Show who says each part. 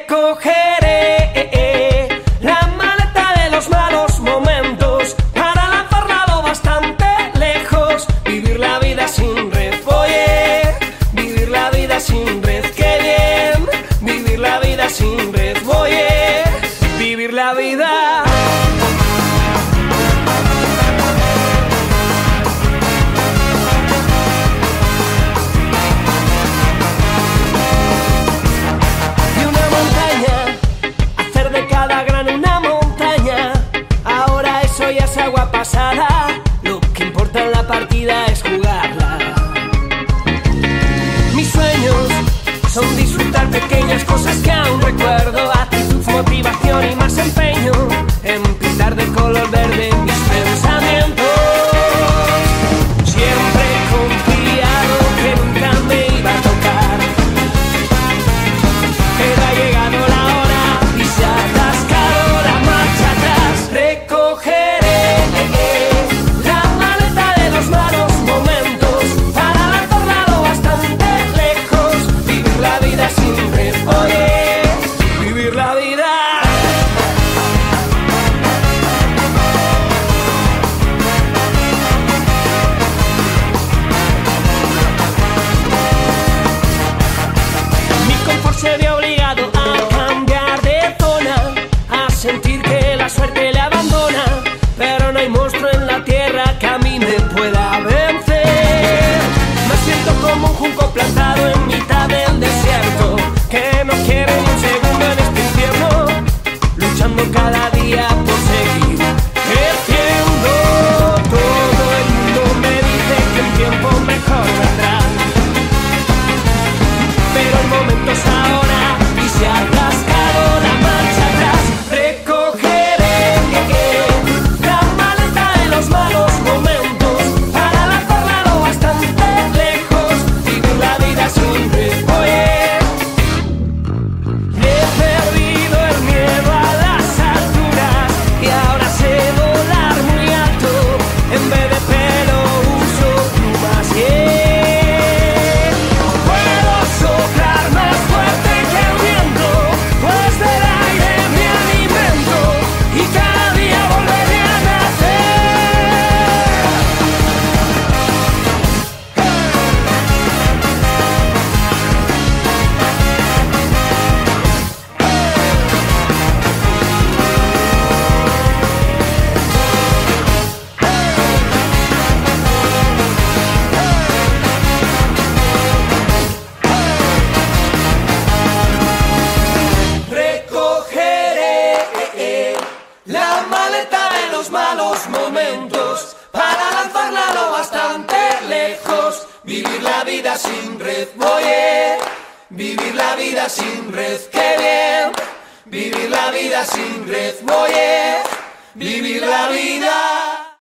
Speaker 1: Recogeré la maleta de los malos momentos para lanzarla lo bastante lejos. Vivir la vida sin red, oye, vivir la vida sin red, qué bien. Vivir la vida sin red, oye, vivir la vida. Agua pasada, lo que importa en la partida es jugarla. Mis sueños son disfrutar pequeñas cosas que aún recuerdo. Actitud, motivación y más empeño en pintar de color verde mis pensamientos. Siempre he confiado que nunca me iba a tocar, pero ha llegado la hora y se ha atascado la marcha atrás. Recoger la maleta de los malos momentos para lanzarla lo bastante lejos. Vivir la vida sin red, oye, vivir la vida. Mi confort se ve obligado a cambiar de zona, a sentir que la suerte le abandona. Pero no hay monstruo en la tierra que a mí me pueda vencer. Me siento como un junco plantado en mitad del desierto, que no quiere ni un segundo en este infierno, luchando cada día por seguir creciendo. Todo el mundo me dice que el tiempo mejor vendrá, pero el momento es ahora y se ha atascado la marcha atrás. Recogeré la maleta de los malos momentos para lanzarla lo bastante lejos. Vivir la vida sin red, oye, he perdido el miedo a las alturas y ahora sé volar muy alto. En vez de pelo uso plumas, yeah. Puedo soplar más fuerte que el viento, pues del aire me alimento y cada día volveré a nacer. Recogeré la maleta de los malos momentos para lanzarla lo bastante lejos. Vivir la vida sin red, oye, vivir la vida sin red, qué bien. Vivir la vida sin red, oye, vivir la vida.